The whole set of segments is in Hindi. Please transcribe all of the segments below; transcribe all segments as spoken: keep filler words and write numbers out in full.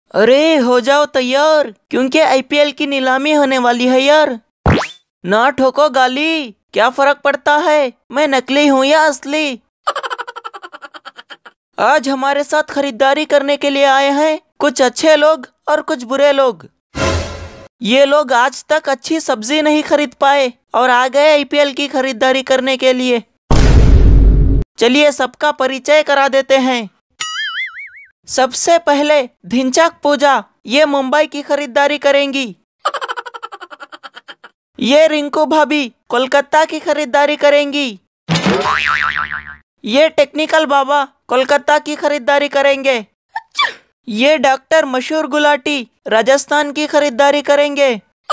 अरे हो जाओ तैयार, क्योंकि आईपीएल की नीलामी होने वाली है यार। ना ठोको गाली, क्या फर्क पड़ता है मैं नकली हूँ या असली। आज हमारे साथ खरीदारी करने के लिए आए हैं कुछ अच्छे लोग और कुछ बुरे लोग। ये लोग आज तक अच्छी सब्जी नहीं खरीद पाए और आ गए आईपीएल की खरीदारी करने के लिए। चलिए सबका परिचय करा देते हैं। सबसे पहले धिनचक पूजा, ये मुंबई की खरीदारी करेंगी। ये रिंकू भाभी कोलकाता की खरीदारी करेंगी। ये टेक्निकल बाबा कोलकाता की खरीदारी करेंगे। ये डॉक्टर मशहूर गुलाटी राजस्थान की खरीदारी करेंगे।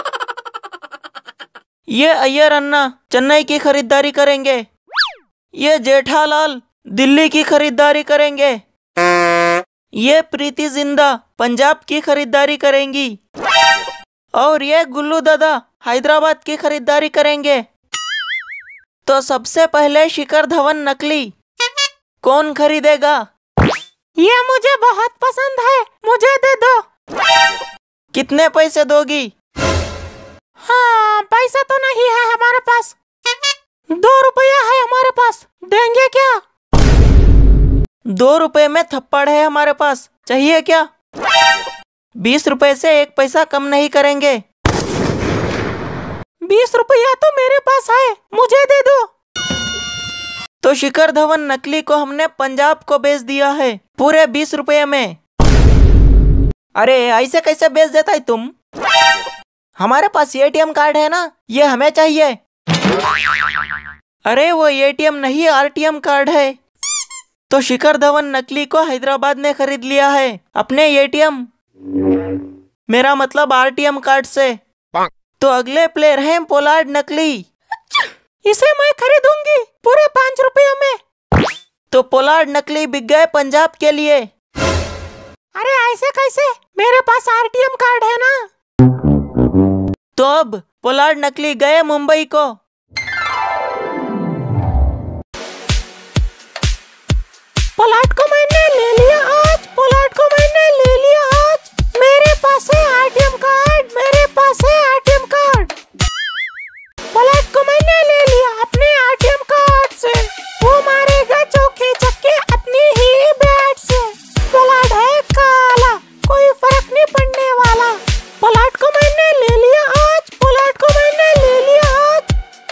ये अय्यर अन्ना चेन्नई की खरीदारी करेंगे। ये जेठालाल दिल्ली की खरीदारी करेंगे। ये प्रीति जिंदा पंजाब की खरीदारी करेंगी। और ये गुल्लू दादा हैदराबाद की खरीदारी करेंगे। तो सबसे पहले शिखर धवन नकली कौन खरीदेगा? ये मुझे बहुत पसंद है, मुझे दे दो। कितने पैसे दोगी? हाँ, पैसा तो नहीं है हमारे पास, दो रुपया है हमारे पास, देंगे क्या? दो रुपए में थप्पड़ है हमारे पास, चाहिए क्या? बीस रुपए से एक पैसा कम नहीं करेंगे। बीस रुपया तो मेरे पास है, मुझे दे दो। तो शिखर धवन नकली को हमने पंजाब को बेच दिया है पूरे बीस रुपये में। अरे ऐसे कैसे बेच देता है तुम? हमारे पास एटीएम कार्ड है ना, ये हमें चाहिए। अरे वो एटीएम नहीं, आरटीएम कार्ड है। तो शिखर धवन नकली को हैदराबाद ने खरीद लिया है अपने एटीएम, मेरा मतलब आरटीएम कार्ड से। तो अगले प्लेयर हैं पोलार्ड नकली। इसे मैं खरीदूंगी पूरे पाँच रुपयों में। तो पोलार्ड नकली बिक गए पंजाब के लिए। अरे ऐसे कैसे, मेरे पास आरटीएम कार्ड है ना। तो अब पोलार्ड नकली गए मुंबई को। पोलार्ड को मैंने ले लिया आज, पोलार्ड को मैंने ले लिया आज। मेरे पास है आरटीएम कार्ड, मेरे पास है आरटीएम कार्ड। पोलार्ड को मैंने ले लिया अपने आरटीएम कार्ड से। वो मारेगा चौके छक्के अपनी ही बैट से। पोलार्ड है काला, कोई फर्क नहीं पड़ने वाला। पोलार्ड को मैंने ले लिया आज, पोलार्ड को मैंने ले लिया आज।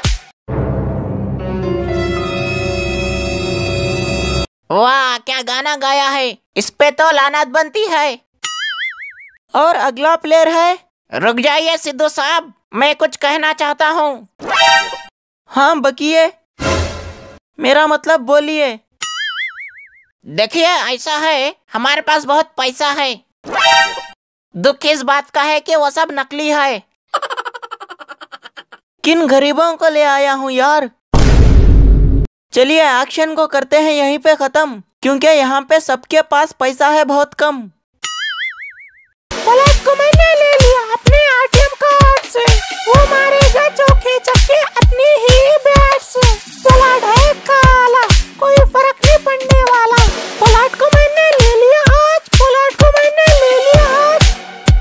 वाह क्या गाना गाया है, इस पे तो लानत बनती है। और अगला प्लेयर है। रुक जाइए सिद्धू साहब, मैं कुछ कहना चाहता हूँ। हाँ बकिए, मेरा मतलब बोलिए। देखिए ऐसा है, हमारे पास बहुत पैसा है। दुख इस बात का है कि वो सब नकली है। किन गरीबों को ले आया हूँ यार। चलिए एक्शन को करते हैं यहीं पे खत्म, क्योंकि यहाँ पे सबके पास पैसा है बहुत कम। पोलार्ड को मैंने ले लिया अपने